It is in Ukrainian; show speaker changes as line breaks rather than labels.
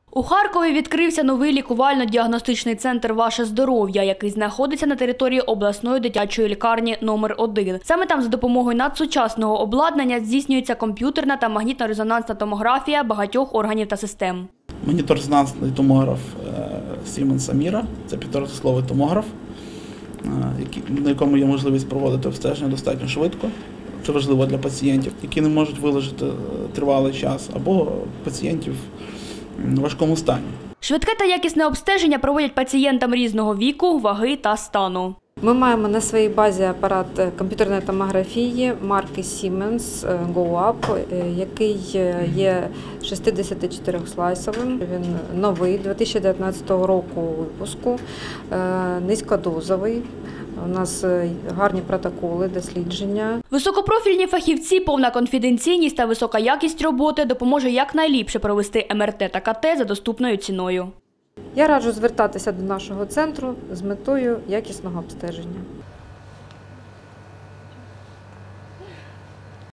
У Харкові відкрився новий лікувально-діагностичний центр «Ваше здоров'я», який знаходиться на території обласної дитячої лікарні номер 1. Саме там за допомогою надсучасного обладнання здійснюється комп'ютерна та магнітно-резонансна томографія багатьох органів та систем.
Магнітно-резонансний томограф Siemens Amira – це 1,5-словий томограф, на якому є можливість проводити обстеження достатньо швидко. Це важливо для пацієнтів, які не можуть вилежати тривалий час, або пацієнтів в важкому стані.
Швидке та якісне обстеження проводять пацієнтам різного віку, ваги та стану.
Ми маємо на своїй базі апарат комп'ютерної томографії марки Siemens GoUp, який є 64-слайсовим. Він новий, 2019 року випуску, низькодозовий. У нас гарні протоколи, дослідження.
Високопрофільні фахівці, повна конфіденційність та висока якість роботи допоможе якнайліпше провести МРТ та КТ за доступною ціною.
Я раджу звертатися до нашого центру з метою якісного обстеження.